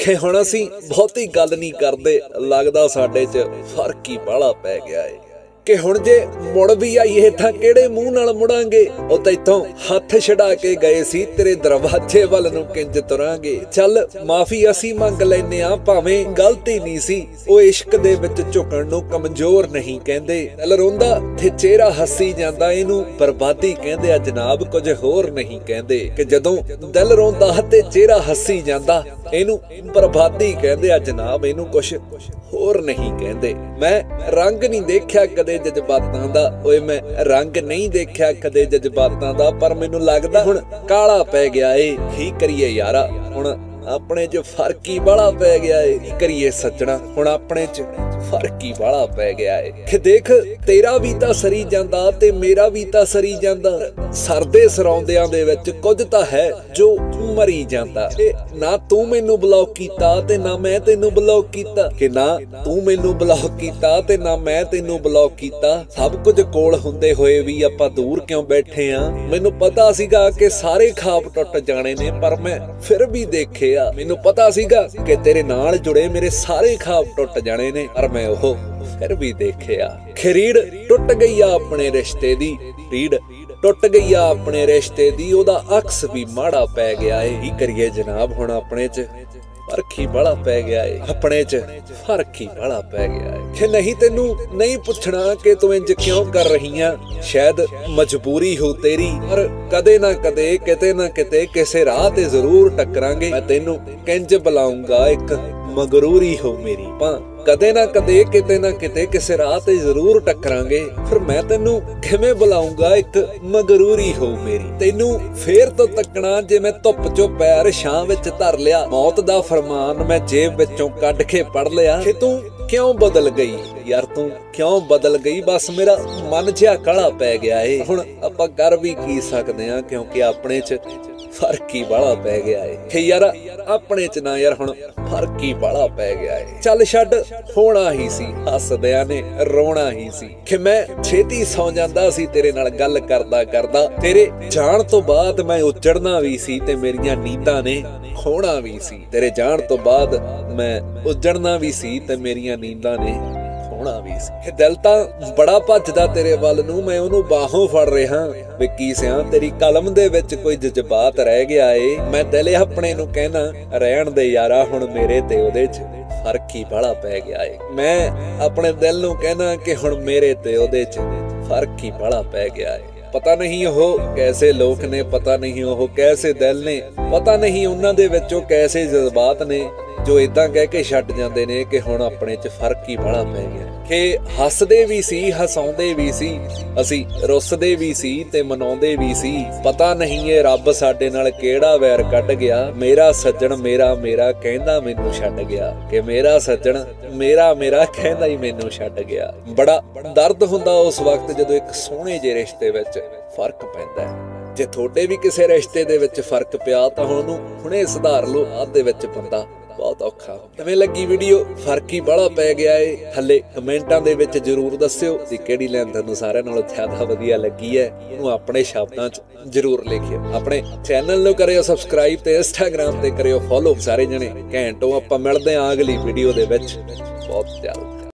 कि हुण असीं बहुती गल नहीं करदे, लगदा साडे च फर्क ही बाहला पै गया है कि हुण जे मुड़ भी आईए तां किहड़े मूंह नाल मुड़ांगे। ओ तैथों हथ छड़ा के गए सी, तेरे दरवाजे वल नूं किंज तुरांगे। चल माफी असीं मंग लैने आ, भावें गलती नहीं सी। ओ इश्क दे विच झुकण नूं कमजोर नहीं कहंदे। दिल रोंदा ते चेहरा हसी जांदा, इहनूं बर्बादी कहंदे आ जनाब, कुछ होर नहीं कहंदे। कि जदों दिल रोंदा ते चेहरा हसी जांदा, इहनूं बर्बादी कहंदे आ जनाब, इहनूं कुछ होर नहीं कहंदे। मैं रंग नहीं देखिया कदे जज्बातां दा, ओए मैं रंग नहीं देखिया कदे जज्बातां दा, पर मैनूं लगदा हुण काला पै गया ए। की करिए यारा, हुण अपने च फर्क ही बाहला पै गया है। की करिए सज्जणा, हुण अपने च फर्क ही बाहला पै गया है। कि देख तेरा भी तां सरी जांदा ते मेरा भी तां सरी जांदा, सरदे सराउंदियां दे विच कुछ तां है जो मरी जांदा। ना तू मैनूं ब्लॉक कीता ते ना मैं तैनूं ब्लॉक कीता, कि ना तू मैनूं ब्लॉक कीता ते ना मैं तैनूं ब्लॉक कीता। सब कुछ कोल हुंदे होए भी आपां दूर क्यों बैठे आ। मैनूं पता सीगा कि सारे खाब टुट जाने ने, पर मैं फिर भी देखे। मैनूं पता सीगा कि तेरे नाल जुड़े मेरे सारे खाब टुट जाने ने, पर मैं ओह फिर भी देखिया। रीड़ टुट गई आ अपने रिश्ते दी, रीड़ टुट गई आ अपने रिश्ते दी, ओदा अक्स भी माड़ा पै गया है। की करिए जनाब, हुण अपने च फर्क ही बड़ा पै गया है, अपने च फर्क ही बड़ा पै गया है। कि नहीं तेनू नहीं पुछना कि तू इंज क्यों कर रही है, शायद मजबूरी हो तेरी, पर कदे ना कदे किते ना किते किसे राह ते जरूर टकरांगे। मैं तेनू किंज बुलाऊंगा, एक मगरूरी हो मेरी, कदे ना कदे किते ना किते किसे राह ते जरूर टकरांगे। फिर मैं तेनू किवें बुलाऊंगा, एक मगरूरी हो मेरी। तेनू फेर तो तकना जे मैं धुप चो पैर छां विच धर लिया, मौत दा फरमान मैं जेब विचों कढ के पढ़ लिया। कि तू क्यों बदल गई यार, तू क्यों बदल गई, बस मेरा मन जिहा काला पै गया है। हुण आपां कर भी की सकदे आ, क्योंकि अपने च फर्क ही बाहला पै गया है। कि यार अपने च ना यार हुण फर्क ही बाहला पै गया है। चल छड्ड, होना ही सी, हसदियां ने रोना ही सी। कि मैं छेती सौ जांदा सी तेरे नाल गल करदा करदा, तेरे जाण तो बाद मैं उजड़ना भी सी ते मेरियां नींदां ने खोना भी सी। तेरे जाण तो बाद मैं उजड़ना भी सी ते मेरियां नींदां ने खोना भी सी। दिल तां बड़ा भजदा तेरे वल नूं, मैं ओनू बाहों फड़ रिहा वे की सियां, तेरी कलम दे विच कोई जज्बात रह गया है। मैं दिल अपने नूं कहना रहण दे यारा, हुण मेरे ते ओदे च फर्क ही बड़ा पै गया है। मैं अपने दिल नूं कहना कि हुण मेरे ते ओदे च फर्क ही बड़ा पै गया है। पता नहीं वो कैसे लोग ने, पता नहीं वो कैसे दिल ने, पता नहीं उन्हां दे विचों कैसे जज्बात ने जो इदां कह के छड्ड जांदे ने कि हुण अपने च फर्क ही बड़ा पै गया। कि हसदे भी सी, हसाउंदे भी सी, असीं रुसदे भी सी ते मनाउंदे भी सी। पता नहीं ये रब साडे नाल किहड़ा वैर कढ गया, मेरा सज्जण मेरा मेरा कहंदा मैनूं छड्ड गया। कि मेरा सज्जण मेरा मेरा कहंदा ही मैनूं छड्ड गया। बड़ा दर्द हुंदा उस वक्त जदों एक सोहणे जे रिश्ते विच फर्क पैंदा है। जे थोड़े भी किसी रिश्ते दे विच फर्क पिया तां हुण हुणे सुधार लो, बाद दे विच बंदा बहुत औखा। किवें लगी वीडियो, फर्क ही बड़ा पै गया है। थल्ले कमेंटां दे विच जरूर दस्सिओ कि किहड़ी लाइन तुहानूं सारिआं नालों ज़्यादा वधिया लगी है, ਉਹਨੂੰ ਆਪਣੇ ਸ਼ਬਦਾਂ 'ਚ जरूर लिखिओ। ਆਪਣੇ ਚੈਨਲ ਨੂੰ ਕਰਿਓ ਸਬਸਕ੍ਰਾਈਬ ਤੇ ਇੰਸਟਾਗ੍ਰਾਮ ਤੇ ਕਰਿਓ ਫੋਲੋ। ਸਾਰੇ ਜਣੇ ਘੈਂਟ ਹੋ। ਆਪਾਂ ਮਿਲਦੇ ਆਂ ਅਗਲੀ ਵੀਡੀਓ ਦੇ ਵਿੱਚ ਬਹੁਤ ਜਲਦ।